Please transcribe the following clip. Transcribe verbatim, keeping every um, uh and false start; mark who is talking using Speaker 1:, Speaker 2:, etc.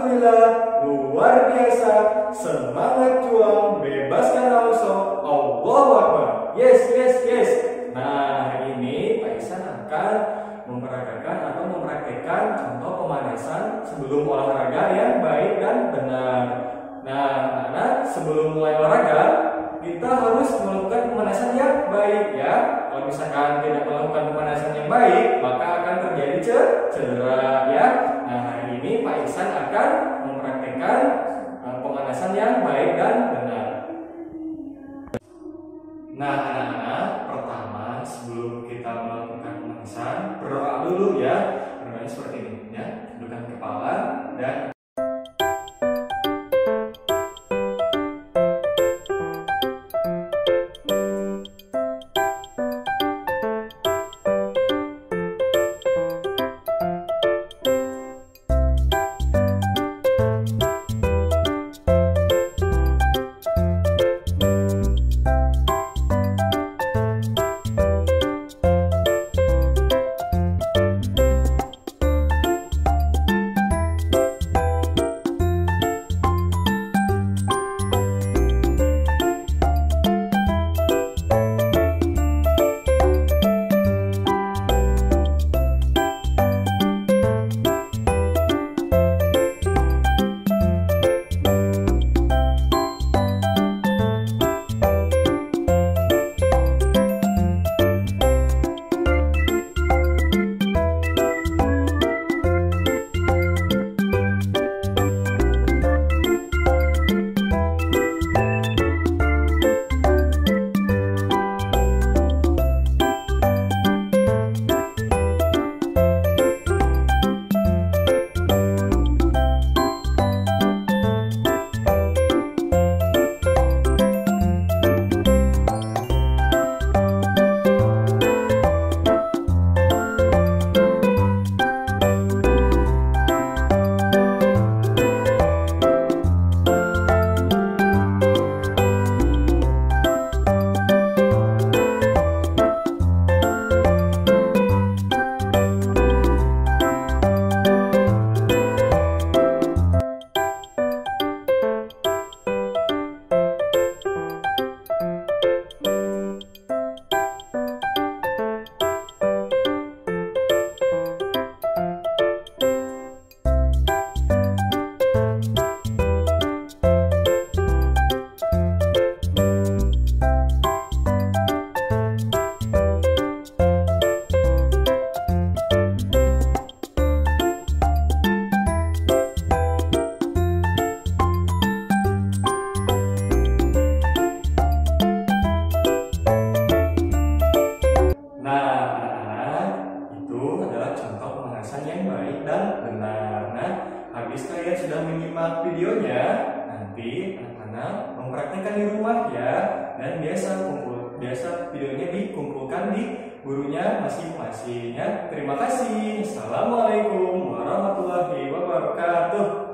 Speaker 1: Alhamdulillah, luar biasa. Semangat juang, bebaskan Auso. Allahu Akbar. Yes, yes, yes. Nah, hari ini Pak Ihsan akan memperagakan atau mempraktekkan contoh pemanasan sebelum olahraga yang baik dan benar. Nah, anak-anak, sebelum mulai olahraga, kita harus melakukan pemanasan yang baik ya. Kalau misalkan tidak melakukan pemanasan yang baik, maka akan terjadi cedera ya. Nah, hari ini Pak Ihsan akan mempraktekkan uh, pemanasan yang baik dan benar. Nah, anak-anak, pertama sebelum kita melakukan pemanasan, berdoa dulu ya. Berdoanya seperti ini ya. Tundukkan kepala dan yang baik dan benar. Nah, habis kalian sudah menyimak videonya, nanti anak-anak mempraktekkan di rumah ya. Dan biasa kumpul, biasa videonya dikumpulkan di gurunya masing-masing ya. Terima kasih. Assalamualaikum warahmatullahi wabarakatuh.